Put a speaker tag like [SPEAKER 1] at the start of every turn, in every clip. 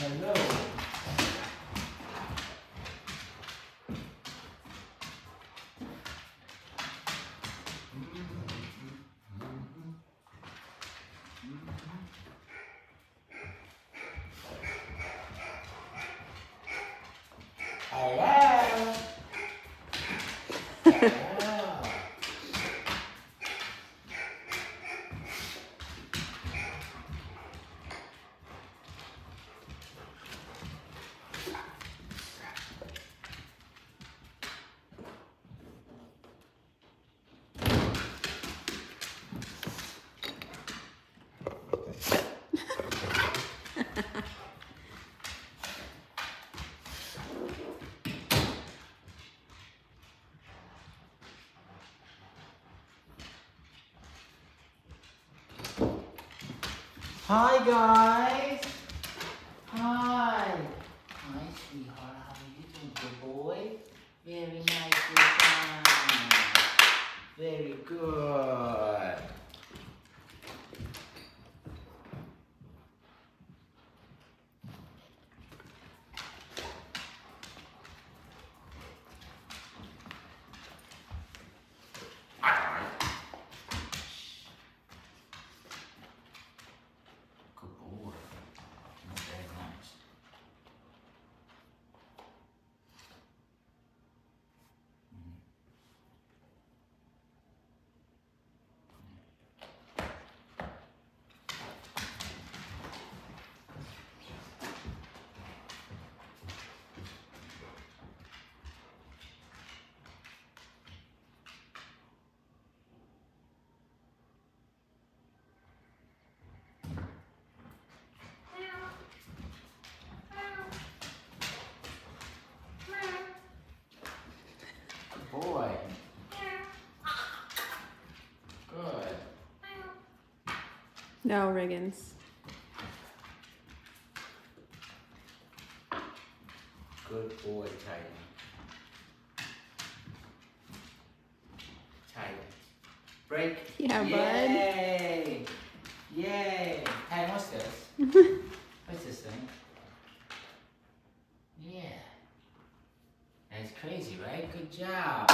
[SPEAKER 1] Hello. Hello. Hello. Hi guys. Hi. Hi sweetheart, how are you doing, good boy? Very nicely done. Very good. Good boy. Very nice. Boy. Good.
[SPEAKER 2] No, Riggins.
[SPEAKER 1] Good boy, Titan. Titan. Break.
[SPEAKER 2] Yeah, bud.
[SPEAKER 1] Yay! Yay! Hey, what's this? What's this thing? Yeah. That's crazy, right? Good job.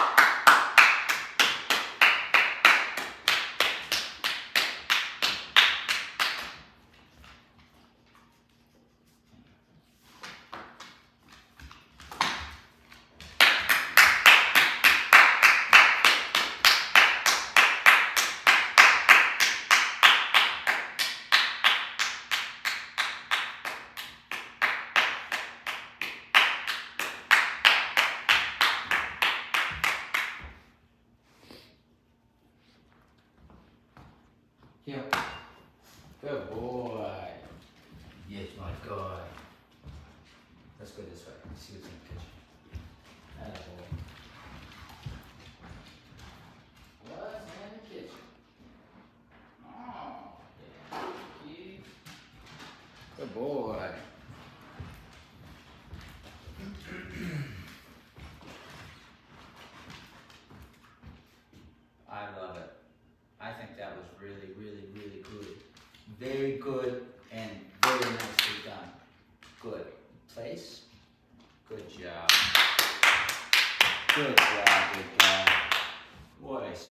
[SPEAKER 1] Here. Good boy. Yes, my God. Let's go this way. See what's in the kitchen. Atta boy. What's in the kitchen? Oh, yeah. Good boy. I love it. I think that was really, really, really good. Very good and very nicely done. Good. Place. Good job. Good job, good job. What a